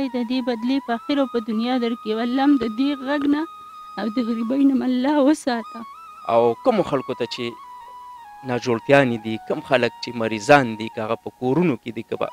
د دې بدلې په آخر او په دنیا درکړي او الله هم د دې غږ نه او د غریبۍ نه الله وساته. او کومو خلکو ته چې ناجوړتیانې دي، کوم خلک چې مریضان دي، که هغه په کورونو کې دي، که به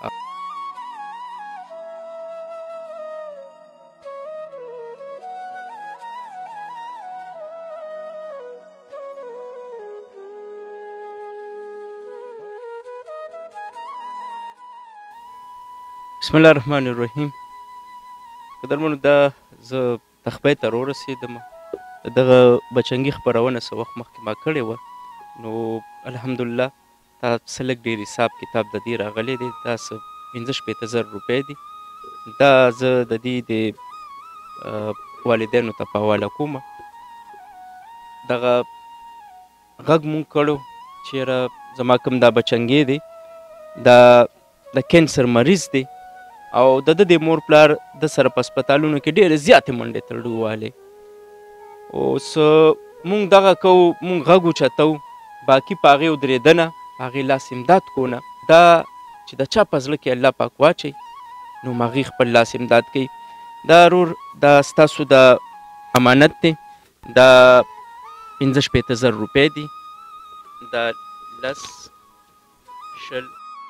بسم الله الرحمن الرحیم. قدرمنو، دا زه تخبۍ ته راورسېدم. د دغه بچنګي خپرونه څه وخت مخکې ما کړې وه، نو الحمدلله دا څه لږ ډېر حساب کتاب د دې راغلی دی. دا څه 50,000 روپۍ دي. دا زه د دې د والدینو ته په حواله کوم. دغه غږ مونږ کړو چېرې زما کوم دا بچنګی دی، دا د کینسر مریض دی او د د مور پلار د سره په هسپتالونو کې ډېرې زیاتې منډې تړو والې. اوس مونږ دغه کوو، مونږ غږ اوچتو، باقي په هغې ودرېدنه، په هغې لاس امداد کونه، دا چې د چا په زړه کې الله پاک واچوي نو هغې خپل لاس امداد کوي. دا رور دا ستاسو د امانت دی. دا 50,000 روپۍ دي. دا 10 20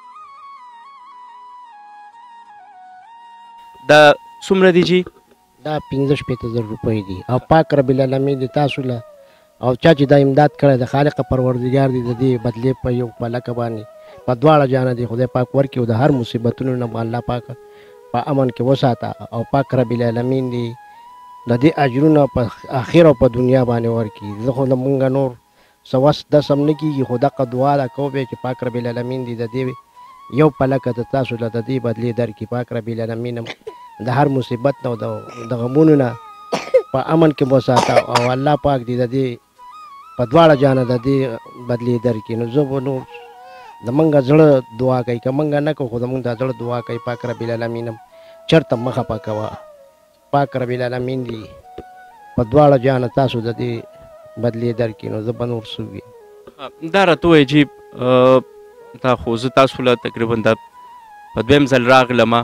دا څومره دي جی؟ دا 50,000 روپۍ دي. او پاک رب العالمین دې تاسو له او چا چې دا امداد کړی د خالق پروردګار دې د دې بدلې په یو پلکه باندې په دواړه جانه دې خدای پاک ورکړي او د هر مصیبتونو نه الله پاک په امن کې وساته او پاک رب العالمین دې د دې اجرونه په آخر او په دنیا باندې ورکړي. زه خو مونږ نور څه وس دس هم نه کېږي، خو دغه دعا ده کوو بیا چې پاک رب العالمین دې د دې یو پلکه د تاسو له د دې بدلې درکړي. پاک رب العالمین د هر مصیبت نه او د غمونو نه په امن کې وساته او الله پاک دې د دې په دواړه جانه د دې بدلې درکړي. نو زه به نور زمونږ زړه دعا کوي، که مونږ نه کوو خو زمونږ د زړه دعا کوي پاک رب العالمین چېرته مه خفه کوه. پاک رب العالمین دې په دواړه جانه تاسو د دې بدلې درکړي. نو زه به نور څه ووایم. دا راته ووایي جی، دا خو زه تاسو له تقریبا دا په دویم ځل راغلم.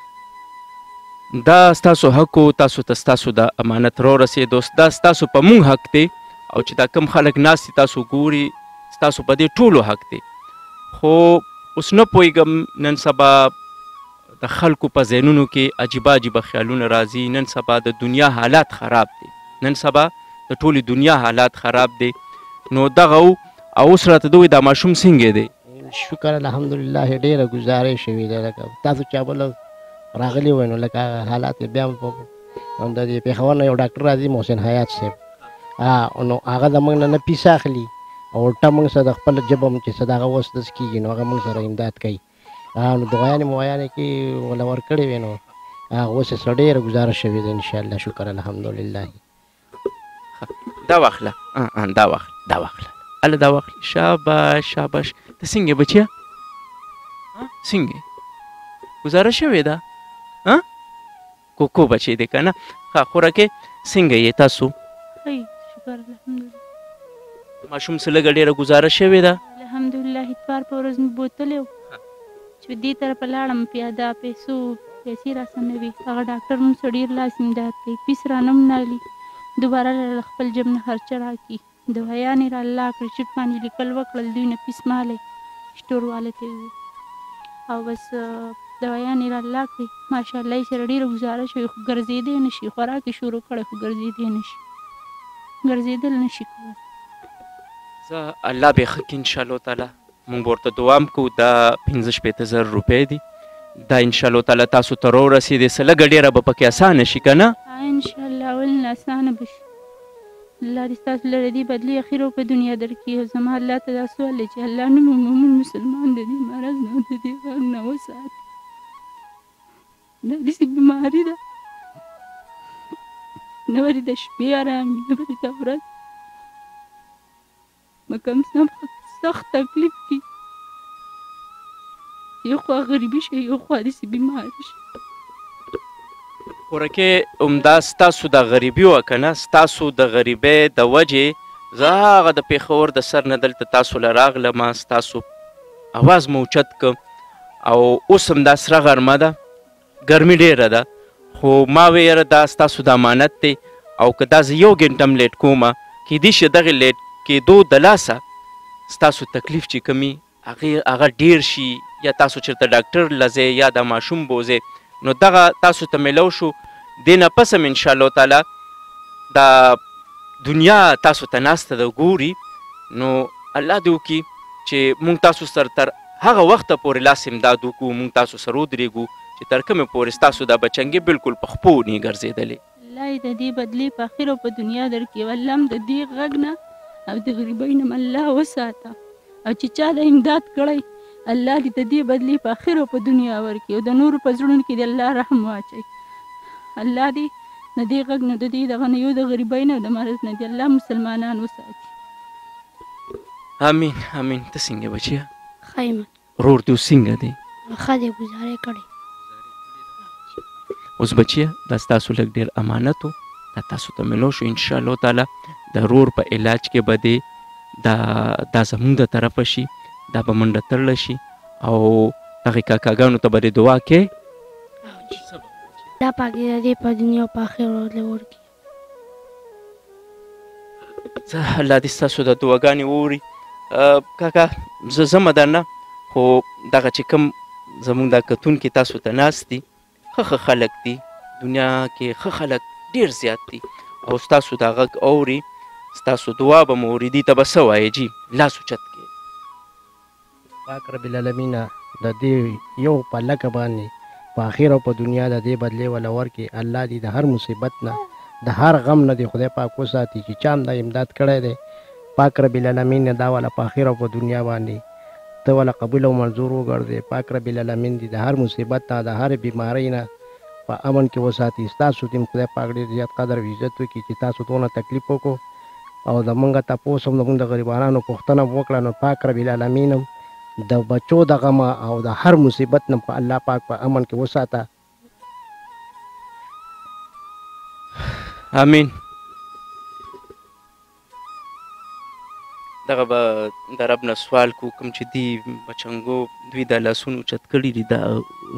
دا ستاسو حق و، تاسو ته ستاسو د امانت راورسېدو، دا ستاسو په مونږ حق دی او چې دا کم خلک ناست دي تاسو ګوري، ستاسو په دې ټولو حق دی. خو اوس نه پوهېږم نن سبا د خلکو په ذهنونو کې عجیبه عجیبه خیالونه راځي. نن سبا د دنیا حالات خراب دی، نن سبا د ټولې دنیا حالات خراب دی. نو دغه او اوس راته دوی دا ماشوم څنګه دی؟ شکر الحمدلله ډېره ګزارې شوې ده. لکه تاسو چا بل راغلی وای نو لکه حالات بیا هم د دې پېښور نه یو ډاکټر راځي محسن حیات صاحب، نو هغه زموږ نه پیس اخلي او الټه موږ سره د خپل ژبه چې څه دغه اوس داسې کېږي نو هغه موږ سره امداد کوي. نو دعاګانې موایانې کې وله ورکړې وې نو اوس یې ډېره ګزاره شوې ده انشاءالله. شکر الحمدلله. دا واخله، دا واخله، دا واخله، هله دا واخله. شاباش شاباش. ته څنګه بچیه؟ څنګه ګزاره شوې ده؟ کوکو بچی دی که نه؟ ښه خوراکې څنګه یې تاسو؟ شکر الحمدلله. ماشوم څه لږه ډېره ګزاره شوې ده؟ الحمدلله. اتوار په ورځ مې بوتلی و چې دې طرفه لاړم، پیاده پیسې راسره نه وي. هغه ډاکټر موږ سره ډېر لاس امداد کوي، پیس رانه هم نه اخلي، دوباره له خپل جیب نه خرچه راکړي. دوايانې را الله کړې، چټ باندې لیکل وکړل، دوی نه پیس مه هلئ، سټور والا ته یې او بس دوايانې را الله کړې. ماشاءالله یې سره ډېره ګزاره شوې، خو ګرځېدی نه شي. خوراک یې شروع کړی خو ګرځېدی نه شي، ګرځېدل نه شي کولی. زه الله به یې ښه کړي انشاءالله تعالی. مونږ به ورته دعا هم کوو. دا 50,000 روپۍ دي. دا انشاءالله تعالی تاسو ته راورسېدې، څه لږه ډېره به پکې اسانه شي که نه؟ انشاءالله ولې نه اسانه به شي. الله دې ستاسو لره دې بدلې اخر او په دنیا درکړي. او زما الله ته دا سوال دی چې الله نه مومن مسلمان د دې مرض نه د دې غږ نه وساتي. دا داسې بیماري ده، نه ورې د شپې ارامي، نه ورې د ورځ کم سخت تکلیف کی. یو خوا غریبي شي، یو خوا داسې بیماري شي. خوراکې همدا ستاسو د غریبي وه که نه؟ ستاسو د غریبۍ د وجې زه هغه د پېښور د سر نه دلته تاسو له راغلم، ستاسو اواز مو اوچت که او اوس هم دا سره غرمه ده، ګرمي ډېره ده خو ما وې یاره دا ستاسو د امانت دی او که دا زه 1 ګنټه هم لیټ کومه کیدای شي دغې لیټ کېدو د لاسه ستاسو تکلیف چې کوي هغه ډیر شي یا تاسو چېرته ډاکټر له ځئ یا د ماشوم بوځئ نو دغه تاسو ته میلو شو دې نه پس هم انشاءالله تعالی دا دنیا تاسو ته ناسته ده ګوري نو الله دې وکړي چې موږ تاسو سره تر هغه وخته پورې لاس امداد وکړو موږ تاسو سره ودرېږو چې تر کومې پورې ستاسو دا بچنګې بلکل په خپو نه ګرځېدلې الله یې د دې بدلې په اخر او په دنیا درکړي او الله هم د دې غږ نه او د غریبۍ نه الله وساته او چې چا د امداد کړی الله دې د دې بدلې په اخر او په دنیا ورکړي او د نورو په زړونو کې د الله رحم واچوي الله دې د دې غږ نه د دې دغه نه یو د غریبۍ نه او د مرض نه دې الله مسلمانان وساتي امین امین ته څنګه بچیه ښه یم ورور دې اوس څنګه دی ښه دی ګزارې کړې اوس بچیه دا ستاسو لږ ډېر امانت و دا تاسو ته میلو شو انشاءالله تعالی د ورور په علاج کې به دې دا زموږ د طرفه شي دا به منډه تړله شي او دغې کاکاګانو ته به دې دعا کوې دا پاک دې د دې په دنیا او په آخرت ورکړي الله دې ستاسو د دعاګانې واوري کاکا زه ځمه درنه خو دغه چې کوم زموږ دا کتونکي تاسو ته ناست دي ښه خلک دي دنیا کې ښه خلک ډېر زیات دي او ستاسو دا غږ اوري ستاسو دعا به مو اوري دي ته به څه وایې جي لاس اوچت کړې پاک رب العالمین د دې یو په لکه باندې په آخر او په دنیا د دې بدلې ولا ورکړي الله دې د هر مصیبت نه د هر غم نه دې خدای پاک وساتي چې چا هم دا امداد کړی دی پاک رب العالمین دا والا په آخر او په دنیا باندې ته والا قبول او منظور وګرځې پاک رب العالمین دې د هر مصیبت نه د هر بیمارۍ نه په امن کې وساتي ستاسو دې خدای پاک ډېر زیات قدر او عزت وکړي چې تاسو دونه تکلیف وکړو او زمونږ تپوس هم زمونږ د غریبانو پوښتنه وکړه نو پاک رب العالمین هم د بچو د غمه او د هر مصیبت نه په الله پاک په امن کې وساته امین دغه به د رب نه سوال کو کوم چې دی بچنګو دوی د لاسونو اوچت کړي دي دا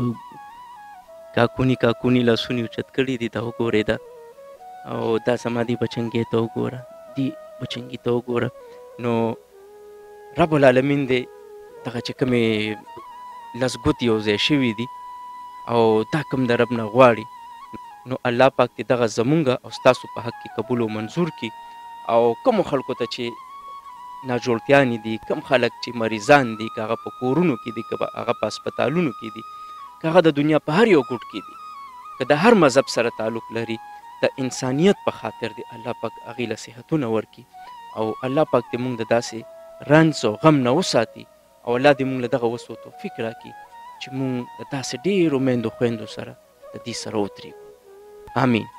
کاکونی لاسونو اوچت کړي دي دا وګورئ دا او دا زما دی بچنګې ته وګوره دی بچنګي ته وګوره نو رب العالمین دی دغه چې کومې لس ګوتې یو ځای شوي دي او دا کوم د رب نه غواړي نو الله پاک دې دغه زمونږ او ستاسو په حق کې قبول او منظور کړي او کومو خلکو ته چې ناجوړتیانې دي کم خلک چې مریضان دي که هغه په کورونو کې دي که هغه په هسپتالونو کې دي که هغه د دنیا په هر یو ګوټ کې دي که د هر مذهب سره تعلق لري د انسانیت په خاطر دی الله پاک هغې له صحتونه ورکړي او الله پاک دې موږ د داسې رنځ او غم نه وساتي او الله دې موږ له دغه وسو توفیق راکړي چې موږ د داسې ډېرو میندو خویندو سره د دې سره ودرېږو آمین